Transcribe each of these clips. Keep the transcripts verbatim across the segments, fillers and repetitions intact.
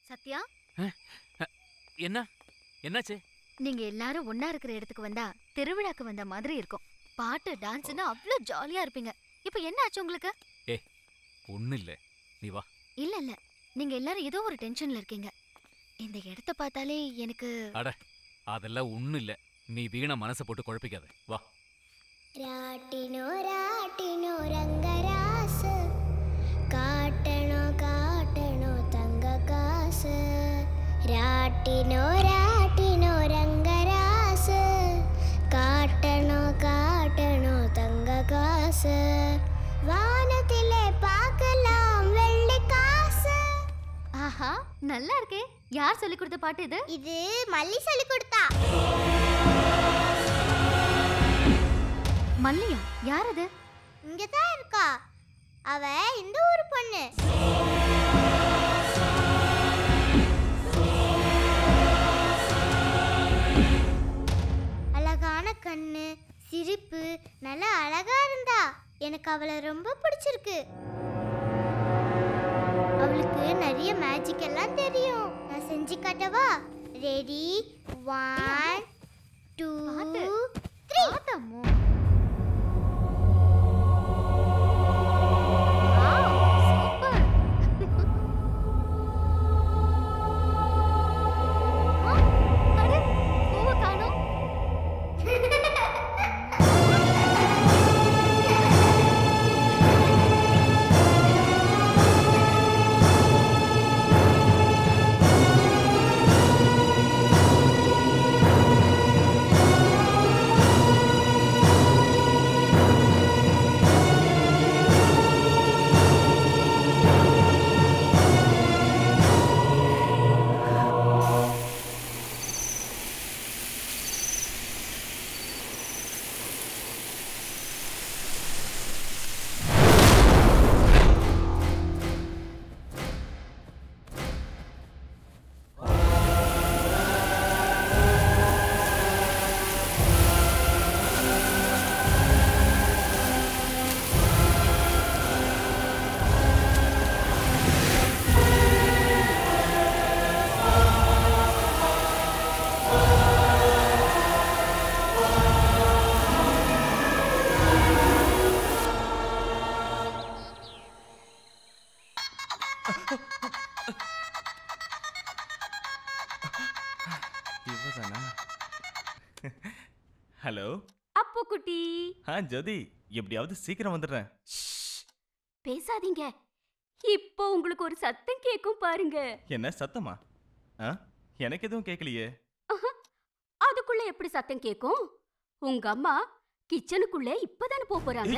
சத்யா, என்ன என்னாச்சு? நீங்க எல்லாரும் ஒன்னா இருக்கிற இடத்துக்கு வந்தா திருவிழாக்கு வந்த மாதிரி இருக்கும். பாட்டு டான்ஸ்னா அவ்ளோ ஜாலியா இருப்பீங்க. இப்போ என்ன ஆச்சு உங்களுக்கு? ஏ ஒண்ணு இல்ல, நீ வா. இல்ல இல்ல, நீங்க எல்லாரும் ஏதோ ஒரு டென்ஷன்ல இருக்கீங்க. இந்த இடத்தை பார்த்தாலே எனக்கு. அட அதெல்லாம் ஒண்ணு இல்ல, நீ வீணா மனசை போட்டு குழப்பிக்காத, வா. ராட்டினோ ராட்டினோ ரங்கராசு காட்டணோ காட்டணோ தங்க காசு ராட்டினோ ராட்டினோ ரங்கராசு காட்டணோ காட்டணோ தங்க காசு வானத்திலே பார்க்கலாம் வெள்ளி காசு. ஆஹா, நல்லா இருக்கே. யார் சொல்லி கொடுத்த பாட்டு இது? இது மல்லி சொல்லி கொடுத்தா. மல்லியா? யார் அது? இங்க தான் இருக்கா. அவ இந்த ஊர் பொண்ணு. அழகான கண்ணு, சிரிப்பு, நல்லா அழகா இருந்தா. எனக்கு அவளை ரொம்ப பிடிச்சிருக்கு. அவளுக்கு நிறைய மேஜிக் எல்லாம் தெரியும். நான் செஞ்சு காட்டவா? Ready? One two three. Hello அப்போ குட்டி. ஆ ஜோதி, எப்படியாவது சீக்கிரம் வந்துடுறேன். பேசாதீங்க, இப்போ உங்களுக்கு ஒரு சத்தம் கேட்கும் பாருங்க. என்ன சத்தமா? ஆ எனக்கு எதுவும் கேட்கலையே. அதுக்குள்ள எப்படி சத்தம் கேட்கும்? உங்க அம்மா கிச்சனுக்குள்ள இப்பதானே போக போறாங்க.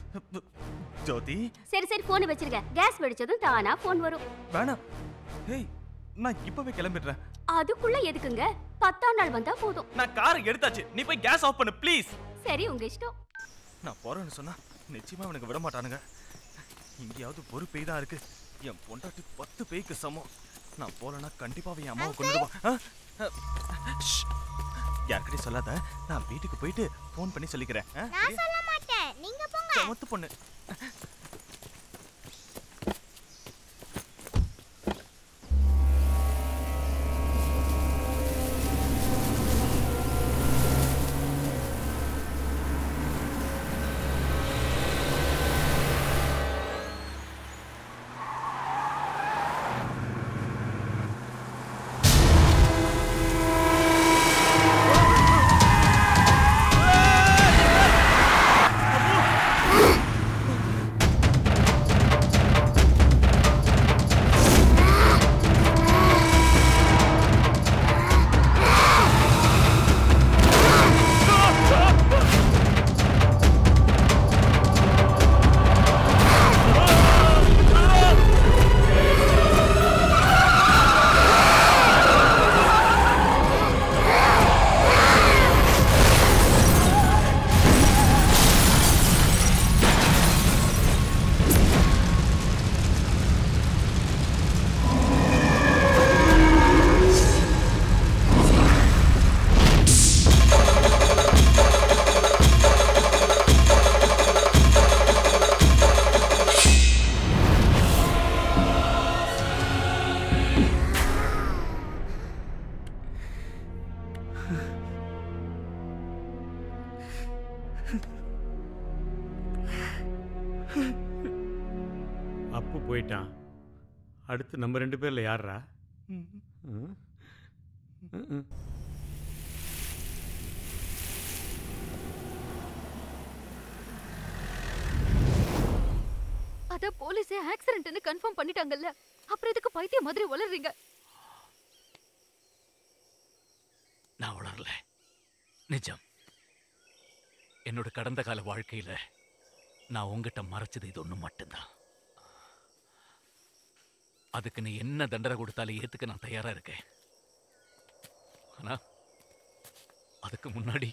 ஜோதி சரி சரி போன் வச்சிருங்க. கேஸ் வெடிச்சதும் தானா போன் வரும். வேணாம், ஹேய் நான் இப்பவே கிளம்பிடுறேன். அதுக்குள்ள எதுக்குங்க? பத்தாம் நாள் வந்தா போதும். நான் காரை எடுத்தாச்சு, நீ போய் கேஸ் ஆஃப் பண்ணு ப்ளீஸ். சரி உங்க இஷ்டம். நான் போறேன்னு சொன்னா நிச்சயமா எனக்கு விட மாட்டானுங்க. இங்கேயாவது ஒரு பேய் தான் இருக்கு. என் பொண்டாட்டி பத்து பேய்க்கு சமம். நான் போலனா கண்டிப்பா என் அம்மாவை கொண்டுடுவான். யார்கிட்டயும் சொல்லாத, நான் வீட்டுக்கு போயிட்டு போன் பண்ணி சொல்லிக்கிறேன். நான் சொல்ல மாட்டேன், நீங்க போங்க. சமத்து பொண்ணு. போயிட்டான். அடுத்து நம்ம ரெண்டு பேர்ல யாரா? அதான் போலீஸே ஆக்சிடென்ட்னு கன்ஃபார்ம் பண்ணிட்டாங்கல்ல, அப்புறம் எதுக்கு பைத்தியம் மாதிரி வளர்றீங்க? நான் வளரல, நிஜம். என்னோட கடந்த கால வாழ்க்கையில நான் உங்ககிட்ட மறைச்சது இது ஒண்ணு மட்டும்தான். அதுக்கு நீ என்ன தண்டனை கொடுத்தாலும் ஏத்துக்க நான் தயாரா இருக்கேன். ஆனா அதுக்கு முன்னாடி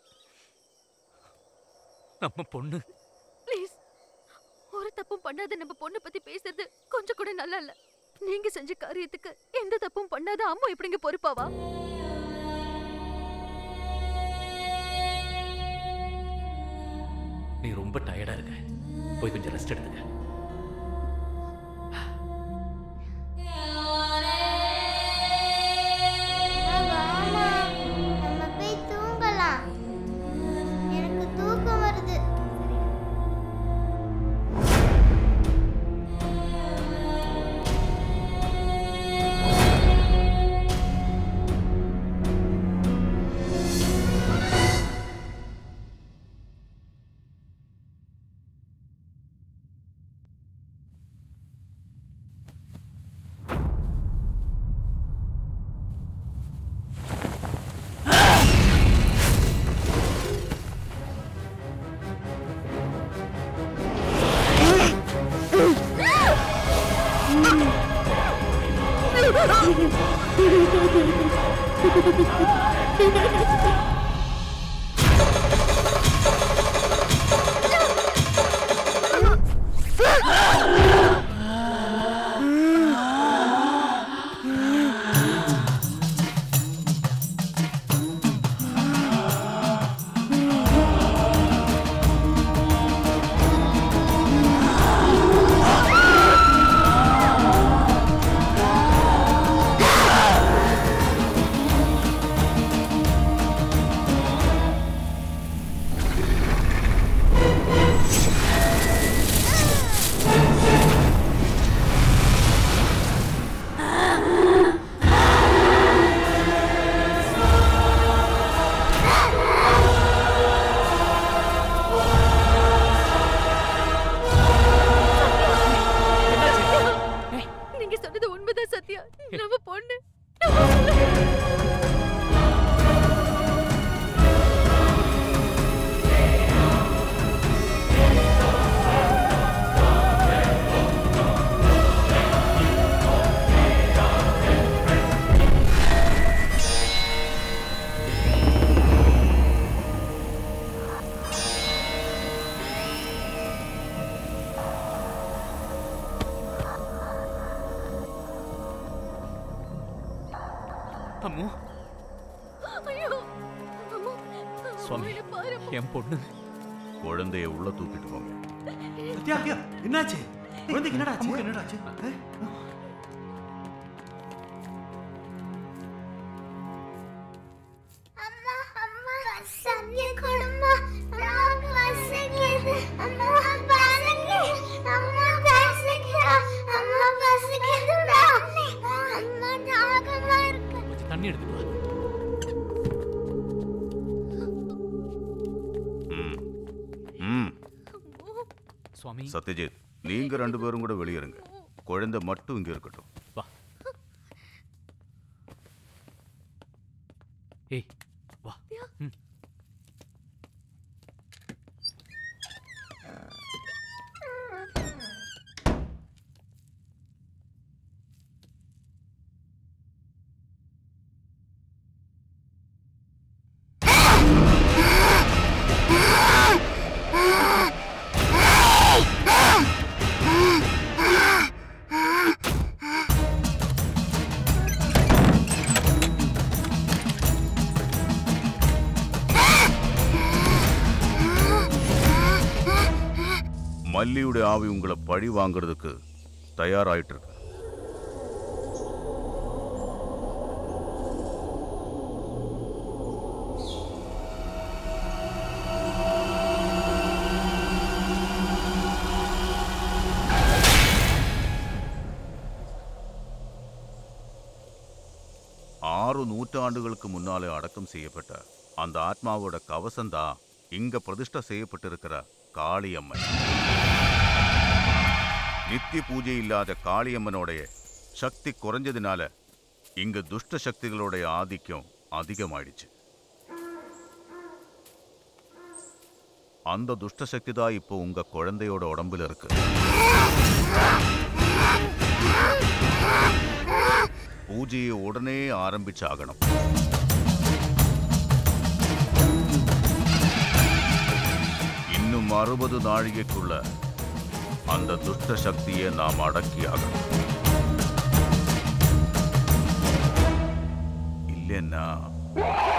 நம்ம பொண்ணு. ப்ளீஸ், ஒரு தப்பும் பண்ணாத நம்ம பொண்ணை பத்தி பேசுறது கொஞ்சம் கூட நல்லா இல்ல. நீங்க செஞ்ச காரியத்துக்கு எந்த தப்பும் பண்ணாத அம்மா எப்படிங்க பொறுப்பாவா? நீ ரொம்ப டயர்டா இருக்க, போய் கொஞ்சம் ரெஸ்ட் எடுத்துக்க. நம்ம போய் தூங்கலாம், எனக்கு தூக்கம் வருது. என் பொண்ணு. குழந்தைய உள்ள தூக்கிட்டு போங்க. என்னாச்சு? குழந்தைக்கு என்னடா ஆச்சு? என்னடா ஆச்சு? அம்மா அம்மா சன்னிய கொடுமா, அம்மா பசிக்குது, அம்மா பசிக்குது, அம்மா பசிக்குது, அம்மா பசிக்குதுடா, அம்மா தாகமா இருக்கு. கொஞ்சம் தண்ணி எடுத்துட்டு வா. சத்யஜித், நீங்க ரெண்டு பேரும் கூட வெளியேறுங்க. குழந்தை மட்டும் இங்க இருக்கட்டும். வா. ஏய் வா. ம். மல்லியுடைய ஆவி உங்களை பழி வாங்குறதுக்கு தயாராயிட்டு இருக்கு. ஆறு நூற்றாண்டுகளுக்கு முன்னாலே அடக்கம் செய்யப்பட்ட அந்த ஆத்மாவோட கவசம்தான் இங்க பிரதிஷ்டை செய்யப்பட்டிருக்கிற காளியம்மன். நித்திய பூஜை இல்லாத காளியம்மனோடைய சக்தி குறைஞ்சதுனால இங்க துஷ்ட சக்திகளுடைய ஆதிக்கம் அதிகமாயிடுச்சு. அந்த துஷ்ட சக்தி தான் இப்போ உங்க குழந்தையோட உடம்புல இருக்கு. பூஜையை உடனே ஆரம்பிச்சாகணும். இன்னும் அறுபது நாழிகைக்குள்ள அந்த துஷ்ட சக்தியை நாம் அடக்கியாகணும். இல்லைன்னா